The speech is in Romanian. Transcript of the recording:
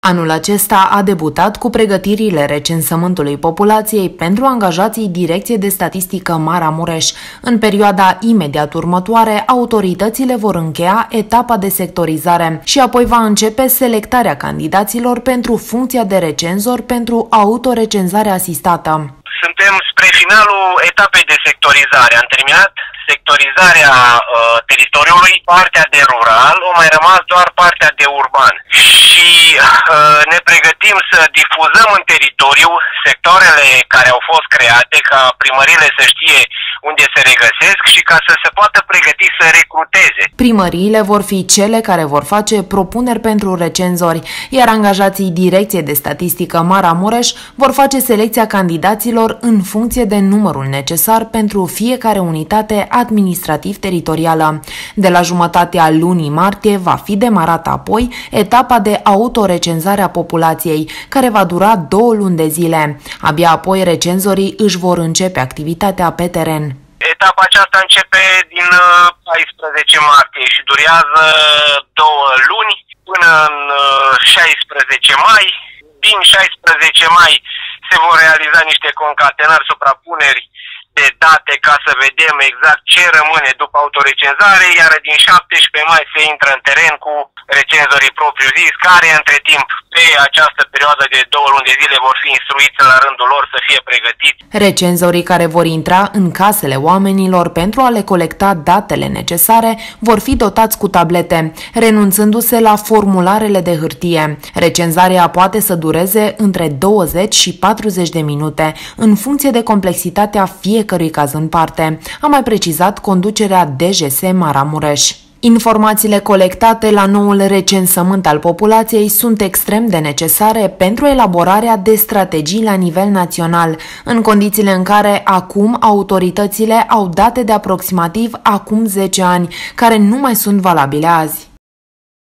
Anul acesta a debutat cu pregătirile recensământului populației pentru angajații Direcției de Statistică Maramureș. În perioada imediat următoare, autoritățile vor încheia etapa de sectorizare și apoi va începe selectarea candidaților pentru funcția de recenzor pentru autorecenzare asistată. Suntem spre finalul etapei de sectorizare. Am terminat sectorizarea teritoriului, partea de rural, a mai rămas doar partea de urban. Și ne pregătim să difuzăm în teritoriu sectoarele care au fost create, ca primăriile să știe unde se regăsesc și ca să se poată pregăti să recruteze. Primăriile vor fi cele care vor face propuneri pentru recenzori, iar angajații Direcției de Statistică Maramureș vor face selecția candidaților în funcție de numărul necesar pentru fiecare unitate administrativ-teritorială. De la jumătatea lunii martie va fi demarată apoi etapa de autorecenzare a populației, care va dura 2 luni de zile. Abia apoi recenzorii își vor începe activitatea pe teren. Etapa aceasta începe din 14 martie și durează 2 luni până în 16 mai. Din 16 mai se vor realiza niște concatenări, suprapuneri de date ca să vedem exact ce rămâne după autorecenzare, iar din 17 mai se intră în teren cu recenzorii propriu-zis, care între timp pe această perioadă de 2 luni de zile vor fi instruiți la rândul lor să fie pregătiți. Recenzorii care vor intra în casele oamenilor pentru a le colecta datele necesare vor fi dotați cu tablete, renunțându-se la formularele de hârtie. Recenzarea poate să dureze între 20 și 40 de minute, în funcție de complexitatea fiecărui caz în parte, a mai precizat conducerea DGS Maramureș. Informațiile colectate la noul recensământ al populației sunt extrem de necesare pentru elaborarea de strategii la nivel național, în condițiile în care acum autoritățile au date de aproximativ acum 10 ani, care nu mai sunt valabile azi.